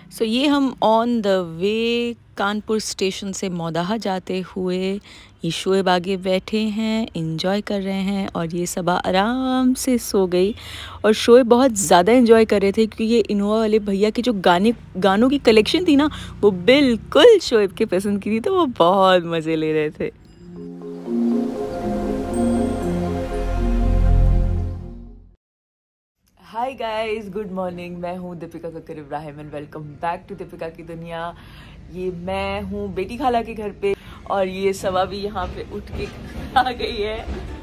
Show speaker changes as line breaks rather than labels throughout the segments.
सो ये हम on the way Kanpur station से मौदाहा जाते हुए ये शोएब आगे बैठे हैं, इंजॉय कर रहे हैं और ये सबा आराम से सो गई। और शोएब बहुत ज़्यादा इंजॉय कर रहे थे क्योंकि ये इनोवा वाले भैया की जो गानों की कलेक्शन थी ना, वो बिल्कुल शोएब के पसंद की थी, तो वो बहुत मज़े ले रहे थे। Hi guys, good morning. मैं हूँ Deepika Kakkar Ibrahim and welcome back to Deepika की दुनिया। ये मैं हूँ बेटी खाला के घर पे और ये सवा भी यहाँ पे उठ के आ गई है।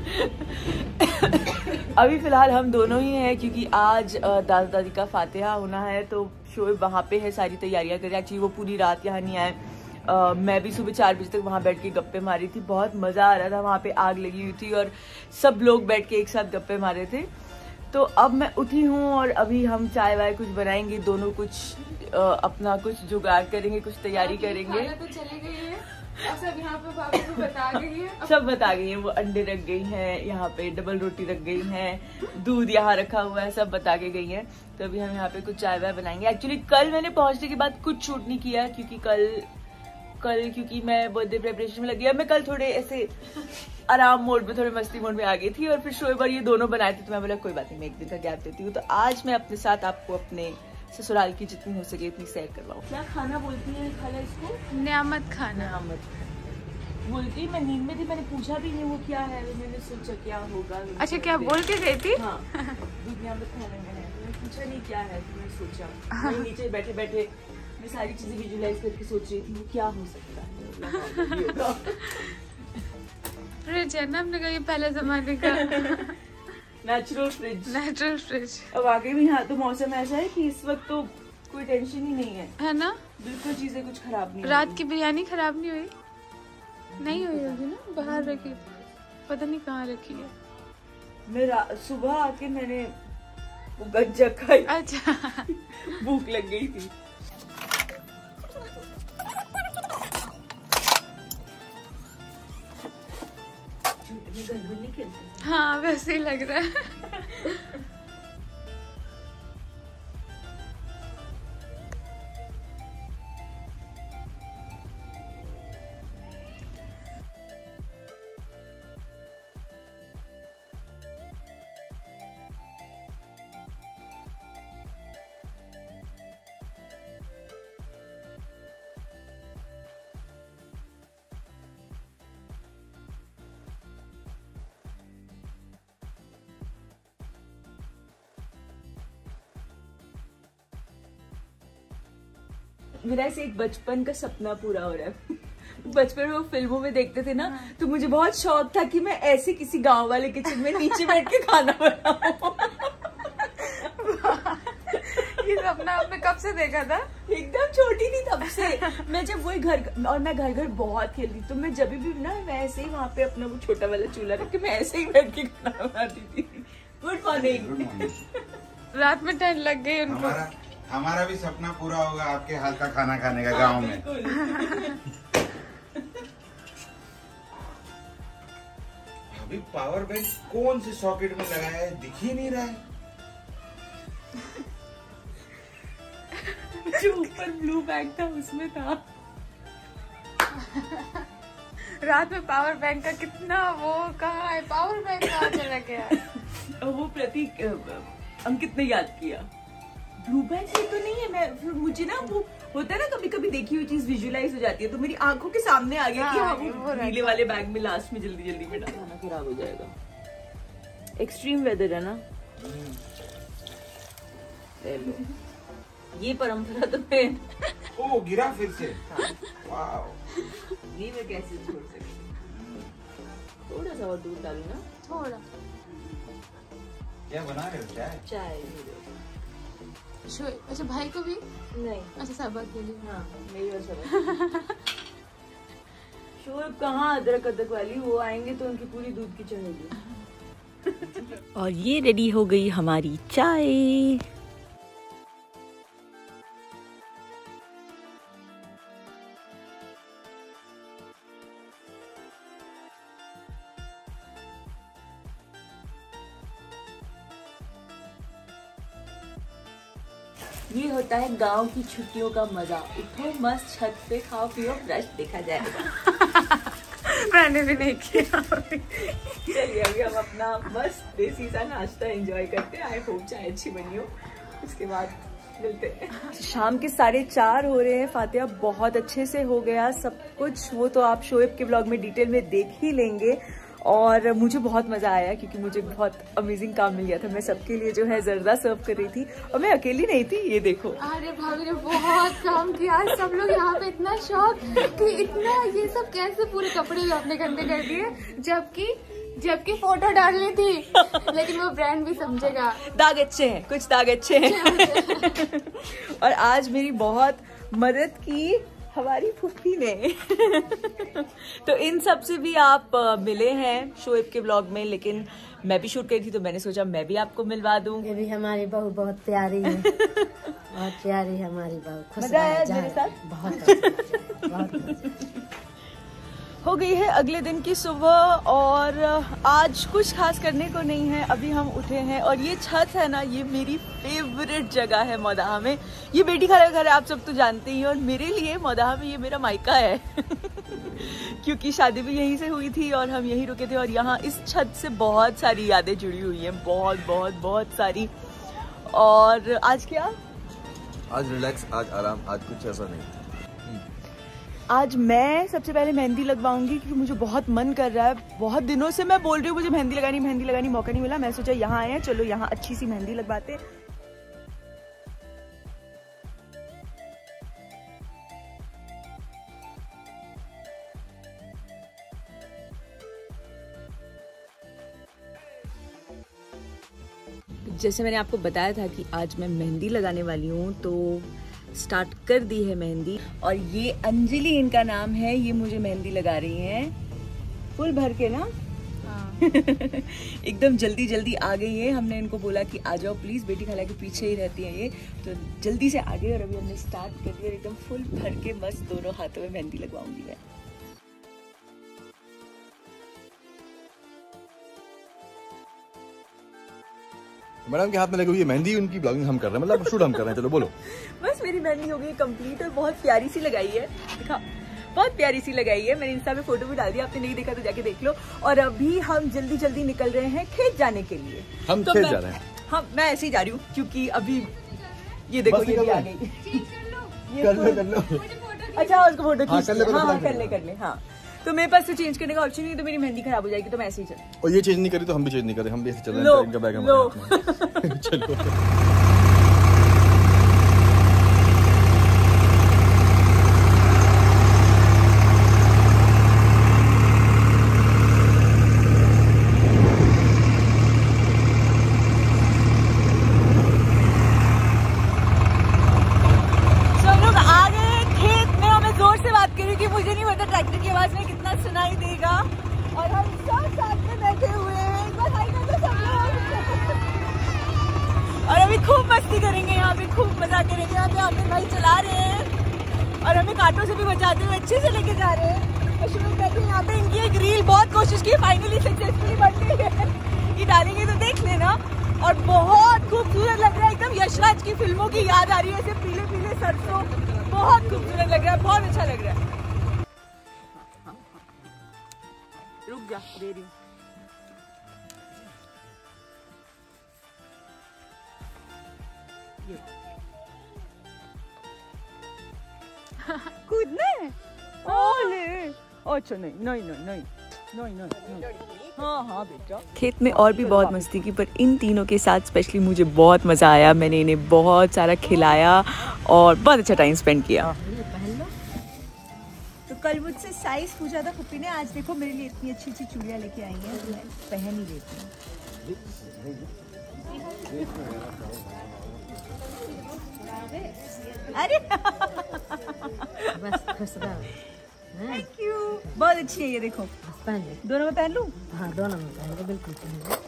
अभी फिलहाल हम दोनों ही हैं क्योंकि आज दादा दादी का फातिहा होना है, तो शोएब वहाँ पे है, सारी तैयारियाँ कर रहे हैं। एक्चुअली वो पूरी रात यहाँ नहीं आए। मैं भी सुबह 4 बजे तक वहाँ बैठ के गप्पे मारी थी, बहुत मज़ा आ रहा था। वहाँ पे आग लगी हुई थी और सब लोग बैठ के एक साथ गप्पे मारे थे। तो अब मैं उठी हूँ और अभी हम चाय वाय कुछ बनाएंगे, दोनों कुछ अपना कुछ जुगाड़ करेंगे, कुछ तैयारी करेंगे।
तो चली गई है और सब यहाँ पे भाभी को बता गई है।
सब बता गई हैं, वो अंडे रख गई हैं, यहाँ पे डबल रोटी रख गई हैं, दूध यहाँ रखा हुआ है, सब बता के गई हैं। तो अभी हम यहाँ पे कुछ चाय वाय बनाएंगे। एक्चुअली कल मैंने पहुंचने के बाद कुछ शूट नहीं किया क्योंकि क्योंकि मैं बर्थडे प्रेपरेशन में लगी। अब मैं कल थोड़े ऐसे आराम मोड में, थोड़े मस्ती मोड में आ गई थी और फिर शोएब और ये दोनों बनाए थे, तो मैं बोला कोई बात नहीं, मैं एक दिन का गैप देती हूँ। तो आज मैं अपने साथ आपको अपने ससुराल की जितनी हो सके उतनी सैर करवाऊँ। क्या खाना बोलती है खाला इसको?
नियामत खाना।
नियामत बोलती। मैं नींद में थी, मैंने पूछा भी नहीं वो क्या है, मैंने सोचा क्या होगा।
अच्छा, क्या बोल के गई थी?
हाँ, नियामत खाने में है, मैंने पूछा नहीं क्या है, तो मैंने सोचा नीचे बैठे बैठे मैं सारी चीजें विजुलाइज करके सोच रही थी वो क्या हो सकता है।
फ्रिज है ना हमने कहा, ये पहले जमाने का
नेचुरल फ्रिज। अब आगे भी यहाँ तो मौसम ऐसा है कि इस वक्त तो कोई टेंशन ही नहीं है
ना,
बिल्कुल चीजें कुछ खराब नहीं।
रात की बिरयानी खराब नहीं हुई? नहीं हुई होगी ना, बाहर रखी, पता नहीं कहाँ रखी है।
मैं सुबह आके मैंने वो गज्जा खाई।
अच्छा
भूख लग गई थी।
हाँ, वैसे ही लग रहा है।
मेरा ऐसे एक बचपन का सपना पूरा हो रहा है। बचपन में वो फिल्मों में देखते थे ना, तो मुझे बहुत शौक था कि मैं ऐसे किसी गांव वाले किचन में नीचे बैठ के खाना बनाऊं।
ये सपना आपने कब से देखा था?
एकदम छोटी थी तब से। मैं जब वही और मैं घर बहुत खेलती, तो मैं जब भी ना मैं ऐसे ही वहाँ पे अपना वो छोटा वाला चूल्हा रख के मैं ऐसे ही बैठ के खाना बनाती थी। Good morning.
रात में ठंड लग गई उनको।
हमारा भी सपना पूरा होगा आपके हाथ का खाना खाने का गांव में। अभी पावर बैंक कौन से सॉकेट में लगाया है, दिख ही नहीं रहा है।
जो ऊपर ब्लू बैंक था उसमें था।
रात में पावर बैंक का कितना वो कहाँ है, पावर बैंक कहाँ चला गया?
वो प्रतीक अंकित ने याद किया। ब्लू बैंक से तो नहीं है। मैं मुझे ना वो होता है ना, कभी कभी देखी हुई चीज विजुलाइज हो जाती है, तो मेरी आंखों के सामने आ गया कि हाँ वो नीले वाले बैग में लास्ट में जल्दी जल्दी में डालना खराब हो जाएगा। एक्सट्रीम वेदर है ना, ये परंपरा तो मैं
ओ गिरा फिर से।
हाँ।
वाओ,
नहीं मैं कैसे छोड़ सकती। थोड़ा सा और दूध डालू ना,
थोड़ा।
क्या बना रहे हो?
चाय।
अच्छा, भाई को भी?
नहीं।
अच्छा, सबक के लिए।
हाँ, मेरी और सबक। शोएब कहाँ अदरक वाली, वो आएंगे तो उनकी पूरी दूध की चढ़ेगी। और ये रेडी हो गई हमारी चाय। ये होता है गांव की छुट्टियों का मजा। उठो मस्त छत पे, खाओ पियो, ब्रश देखा जाएगा।
मैंने भी नहीं किया।
चलिए अभी हम अपना मस्त देसी सा नाश्ता एंजॉय करते हैं। आई होप चाय अच्छी बनी हो, उसके बाद मिलते हैं। शाम के 4:30 हो रहे हैं। फातिहा बहुत अच्छे से हो गया सब कुछ, वो तो आप शोएब के ब्लॉग में डिटेल में देख ही लेंगे। और मुझे बहुत मजा आया क्योंकि मुझे बहुत अमेजिंग काम मिल गया था। मैं सबके लिए जो है जर्दा सर्व कर रही थी और मैं अकेली नहीं थी, ये देखो।
अरे भाभी ने बहुत काम किया, सब लोग यहाँ पे इतना शौक कि इतना ये सब कैसे पूरे कपड़े भी अपने गंदे कर दिए, जबकि फोटो डालनी थी, लेकिन वो ब्रांड भी समझेगा।
दाग अच्छे हैं, कुछ दाग अच्छे हैं। और आज मेरी बहुत मदद की हमारी फूफी ने। तो इन सब से भी आप मिले हैं शोएब के ब्लॉग में, लेकिन मैं भी शूट करी थी तो मैंने सोचा मैं भी आपको मिलवा दूं।
ये भी हमारी बहू बहुत प्यारी है। बहुत प्यारी है हमारी बहू। खुश
मजा आया
रहे,
मेरे साथ?
बहुत
हो गई है अगले दिन की सुबह और आज कुछ खास करने को नहीं है। अभी हम उठे हैं और ये छत है ना, ये मेरी फेवरेट जगह है मौदाहा में। ये बेटी खाला का घर है, आप सब तो जानते ही हैं, और मेरे लिए मौदाहा में ये मेरा मायका है। क्योंकि शादी भी यहीं से हुई थी और हम यहीं रुके थे। और यहाँ इस छत से बहुत सारी यादें जुड़ी हुई हैं, बहुत बहुत बहुत सारी। और आज क्या?
आज रिलैक्स, आज आराम, आज कुछ ऐसा नहीं।
आज मैं सबसे पहले मेहंदी लगवाऊंगी क्योंकि मुझे बहुत मन कर रहा है। बहुत दिनों से मैं बोल रही हूँ मुझे मेहंदी लगानी, मौका नहीं मिला। मैं सोचा यहाँ आए हैं, चलो यहाँ अच्छी सी मेहंदी लगवाते। जैसे मैंने आपको बताया था कि आज मैं मेहंदी लगाने वाली हूँ, तो स्टार्ट कर दी है मेहंदी। और ये अंजलि इनका नाम है, ये मुझे मेहंदी लगा रही हैं फुल भर के ना। हाँ। एकदम जल्दी जल्दी आ गई है। हमने इनको बोला कि आ जाओ प्लीज, बेटी खाला के पीछे ही रहती है ये, तो जल्दी से आ गई। और अभी हमने स्टार्ट कर दिया, एकदम फुल भर के मस्त दोनों हाथों में मेहंदी लगवाऊंगी मैं।
मैडम के हाथ में लगी हुई है मेहंदी, उनकी ब्लॉगिंग हम कर रहे हैं, मतलब शूट हम कर रहे हैं। चलो बोलो।
बस मेरी मेहंदी हो गई कंप्लीट और बहुत प्यारी सी लगाई है। दिखा, बहुत प्यारी सी लगाई है। मैंने इंस्टा पे फोटो भी डाल दिया, आपने नहीं देखा तो जाके देख लो। और अभी हम जल्दी जल्दी निकल रहे हैं खेत जाने के लिए।
हम
तो
खेत जा रहे हैं।
हाँ, मैं ऐसे ही जा रही हूँ क्योंकि अभी ये देखो ये भी आ गई।
कर लो।
अच्छा, उसको फोटो
हाँ,
खींच
कर ले,
हाँ,
कर ले।
कर ले। हाँ, तो मेरे पास तो चेंज करने का ऑप्शन नहीं, तो मेरी मेहंदी खराब हो जाएगी, तो मैं ऐसे ही चल।
और ये चेंज नहीं करी तो हम भी चेंज नहीं करें, हम भी ऐसे चल रहे
लो,
हैं। इनका बैग
लो।
हमारे हाथ में। चलो।
मुझे नहीं पता ट्रैक्टर की आवाज में कितना सुनाई देगा। और हम सब साथ में बैठे हुए हैं, एक बार हाय कर दो सब लोग। और अभी खूब मस्ती करेंगे, यहाँ पे खूब मजा करेंगे। यहाँ पे आमिर भाई चला रहे हैं और हमें कांटों से भी बचाते हुए अच्छे से लेके जा रहे हैं। और शुरू कहते हैं यहाँ पे इनकी एक रील बहुत कोशिश की, फाइनली सक्सेसफुली बन गई है। ये डालेंगे तो देख लेना। और बहुत खूबसूरत लग रहा है, एकदम यशराज की फिल्मों की याद आ रही है, ऐसे पीले पीले सरसों। बहुत खूबसूरत लग रहा है, बहुत अच्छा लग रहा है। रुक जा, दे रही हूँ। कूदना है? ओले, अच्छा नहीं नहीं नहीं नहीं नहीं नहीं। हाँ हाँ बेटा। खेत में और भी बहुत मस्ती की, पर इन तीनों के साथ स्पेशली मुझे बहुत मजा आया। मैंने इन्हें बहुत सारा खिलाया और बहुत अच्छा टाइम स्पेंड किया। तो कल मुझसे साइज पूछा था पुप्पी ने, आज देखो मेरे लिए इतनी अच्छी अच्छी चूड़ियां लेके आई हैं, तो मैं पहन ही लेती हूँ। अरे
बस खुश रहो।
थैंक यू, बहुत अच्छी है ये, देखो
पहन ले।
दोनों में पहन लूं?
हाँ दोनों में पहन ले, बिल्कुल पहन ले।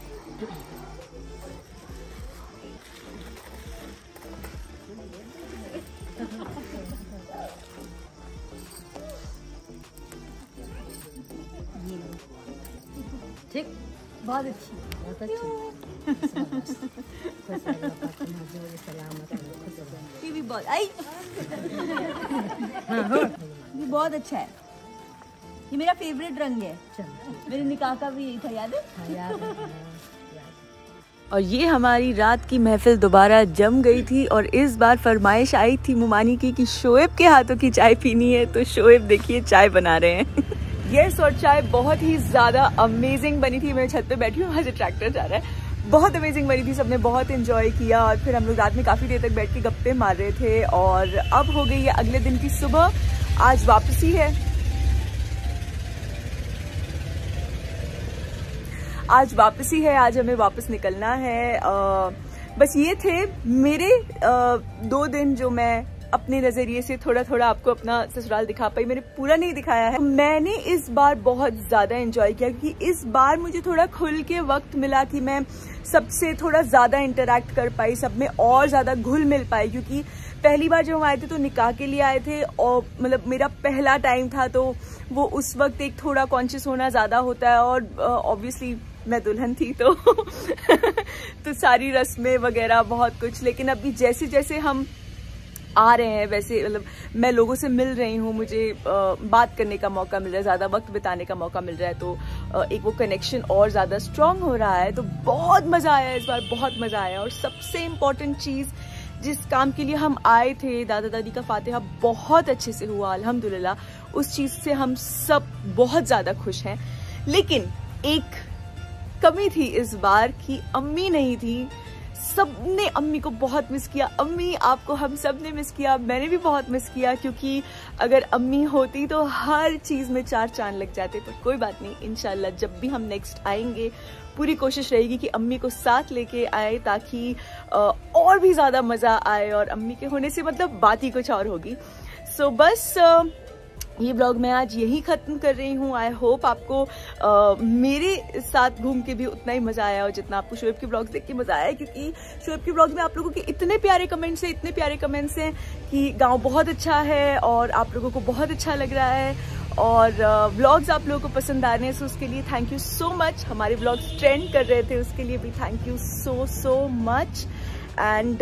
ठीक, बहुत अच्छी, बहुत अच्छी। खुश रहो, खुश रहो, सलामत रहो, खुश
बहुत आई ये बहुत अच्छा है, ये मेरा फेवरेट रंग है। मेरे निकाह का भी यही था, याद है?
याद है।
और ये हमारी रात की महफिल दोबारा जम गई थी और इस बार फरमाइश आई थी मुमानी की कि शोएब के हाथों की चाय पीनी है, तो शोएब देखिए चाय बना रहे हैं। यस, और चाय बहुत ही ज़्यादा अमेजिंग बनी थी। मैं छत पे बैठी हूँ, वहाँ से ट्रैक्टर जा रहा है। बहुत अमेजिंग बनी थी, सबने बहुत एंजॉय किया और फिर हम लोग रात में काफ़ी देर तक बैठ के गप्पे मार रहे थे। और अब हो गई है अगले दिन की सुबह, आज वापसी है। आज हमें वापस निकलना है। बस ये थे मेरे 2 दिन जो मैं अपने नजरिए से थोड़ा थोड़ा आपको अपना ससुराल दिखा पाई। मैंने पूरा नहीं दिखाया है। मैंने इस बार बहुत ज्यादा एंजॉय किया क्योंकि इस बार मुझे थोड़ा खुल के वक्त मिला कि मैं सबसे थोड़ा ज्यादा इंटरेक्ट कर पाई, सब में और ज्यादा घुल मिल पाई। क्योंकि पहली बार जब हम आए थे तो निकाह के लिए आए थे और मतलब मेरा पहला टाइम था, तो वो उस वक्त एक थोड़ा कॉन्शियस होना ज्यादा होता है और ऑब्वियसली मैं दुल्हन थी तो तो सारी रस्में वगैरह बहुत कुछ। लेकिन अभी जैसे जैसे हम आ रहे हैं वैसे मतलब मैं लोगों से मिल रही हूँ, मुझे बात करने का मौका मिल रहा है, ज़्यादा वक्त बिताने का मौका मिल रहा है, तो एक वो कनेक्शन और ज़्यादा स्ट्रांग हो रहा है। तो बहुत मज़ा आया इस बार, बहुत मज़ा आया। और सबसे इम्पोर्टेंट चीज़ जिस काम के लिए हम आए थे, दादा दादी का फातिहा बहुत अच्छे से हुआ अल्हम्दुलिल्लाह, उस चीज़ से हम सब बहुत ज़्यादा खुश हैं। लेकिन एक कमी थी इस बार कि अम्मी नहीं थी। सबने अम्मी को बहुत मिस किया। अम्मी आपको हम सब ने मिस किया, मैंने भी बहुत मिस किया, क्योंकि अगर अम्मी होती तो हर चीज़ में 4 चांद लग जाते। पर कोई बात नहीं, इंशाल्लाह जब भी हम नेक्स्ट आएंगे पूरी कोशिश रहेगी कि अम्मी को साथ लेके आए ताकि और भी ज़्यादा मज़ा आए। और अम्मी के होने से मतलब बात ही कुछ और होगी। सो बस ये ब्लॉग मैं आज यही ख़त्म कर रही हूँ। आई होप आपको मेरे साथ घूम के भी उतना ही मज़ा आया और जितना आपको शोएब के ब्लॉग्स देख के मज़ा आया। क्योंकि शोएब के ब्लॉग में आप लोगों के इतने प्यारे कमेंट्स हैं कि गांव बहुत अच्छा है और आप लोगों को बहुत अच्छा लग रहा है और ब्लॉग्स आप लोगों को पसंद आ रहे हैं। सो उसके लिए थैंक यू सो मच। हमारे ब्लॉग्स ट्रेंड कर रहे थे, उसके लिए भी thank you so much. And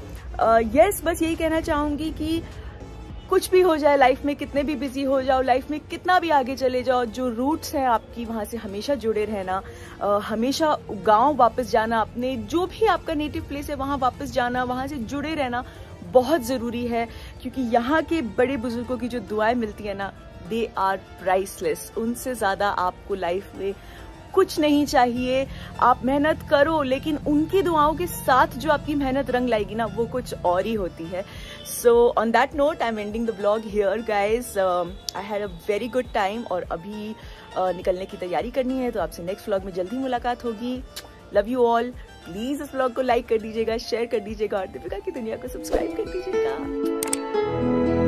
yes, बस यही कहना चाहूँगी कि कुछ भी हो जाए लाइफ में, कितने भी बिजी हो जाओ, लाइफ में कितना भी आगे चले जाओ, जो रूट्स हैं आपकी वहाँ से हमेशा जुड़े रहना, हमेशा गांव वापस जाना, अपने जो भी आपका नेटिव प्लेस है वहाँ वापस जाना, वहाँ से जुड़े रहना बहुत ज़रूरी है। क्योंकि यहाँ के बड़े बुजुर्गों की जो दुआएं मिलती है ना, दे आर प्राइसलेस। उनसे ज़्यादा आपको लाइफ में कुछ नहीं चाहिए। आप मेहनत करो, लेकिन उनकी दुआओं के साथ जो आपकी मेहनत रंग लाएगी ना, वो कुछ और ही होती है। So on that note I am ending the blog here guys. I had a very good time और अभी निकलने की तैयारी करनी है। तो आपसे नेक्स्ट व्लॉग में जल्दी मुलाकात होगी। Love you all. प्लीज इस व्लॉग को लाइक कर दीजिएगा, शेयर कर दीजिएगा और दीपिका की दुनिया को सब्सक्राइब कर दीजिएगा।